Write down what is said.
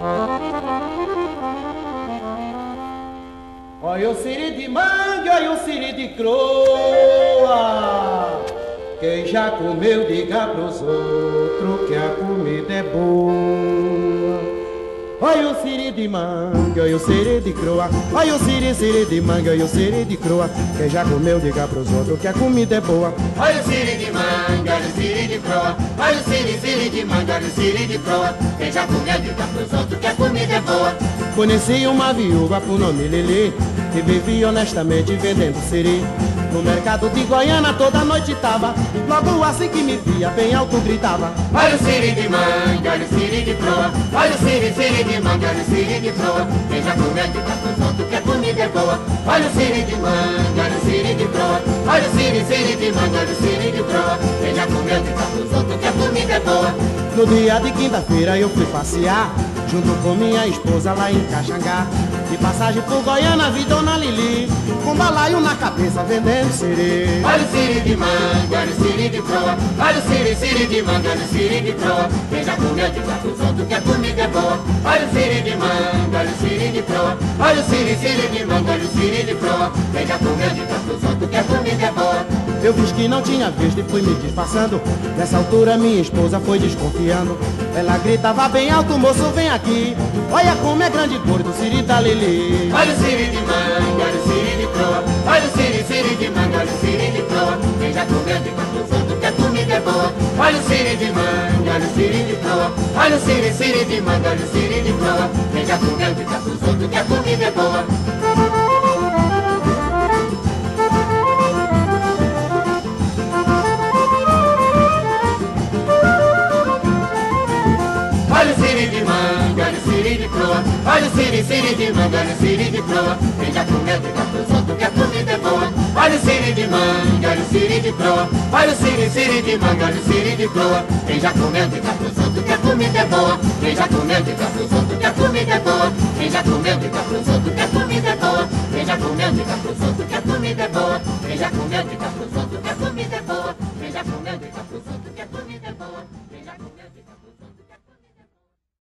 Olha o siri de manga, olha o siri de croa. Quem já comeu, diga pros outros que a comida é boa. Olha o siri de manga, olha o siri de croa. Olha o siri de manga, olha o siri de croa. Quem já comeu, diga pros outros que a comida é boa. Olha o siri de manga, olha o siri de croa. Olha o siri de manga, olha o siri de croa. Quem já comeu, diga pros outros que a comida é boa. Conheci uma viúva por nome Lili, que vivia honestamente vendendo siri. No mercado de Goiânia toda noite tava, logo assim que me via bem alto gritava. Olha o siri de manga, olha o siri de proa. Olha o siri de manga, olha o siri de proa. Quem já comeu, diga pros outros que a comida é boa. Olha o siri de manga, olha o siri de proa. Olha o siri de manga, olha o siri de proa. Quem já comeu, diga pros outros que a comida é boa. No dia de quinta-feira eu fui passear, junto com minha esposa lá em Caxangá. De passagem por Goiânia vi Dona Lili, com balaio na cabeça vendendo siri. Olha o siri de manga, olha o siri de proa. Olha o siri de manga, olha o siri de proa. Quem já comeu, diga pros outros que a comida é boa. Olha o siri de manga, olha o siri de proa. Olha o siri de manga, olha o siri de proa. Quem já comeu, diga pros outros que a comida é boa. Eu fiz que não tinha visto e fui me disfarçando. Nessa altura minha esposa foi desconfiando. Ela gritava bem alto, moço, vem aqui. Olha como é grande cor do siri da Lili. Olha o siri de manga, olha o siri de proa. Olha o siri de manga, olha o siri de proa. Quem já comeu, diga pros outros que a comida é boa. Olha o siri de manga, olha o siri de proa. Olha o siri de manga, olha o siri de proa. Quem já comeu, diga pros outros que a comida é boa. Olha o siri de manga, olha o siri de proa. Olha o siri de manga, olha o siri de proa. Quem já comeu, diga pros outros que a comida é boa. Olha o siri de manga, olha o siri de proa. Olha o siri de manga, olha o siri de proa. Quem já comeu, diga pros outros que a comida é boa. Quem já comeu, diga pros outros que a comida é boa. Quem já comeu, diga pros outros que a comida é boa. Quem já comeu, diga pros outros que a comida é boa. Quem já comeu, diga pros outros que a comida é boa. Quem já comeu, diga pros outros.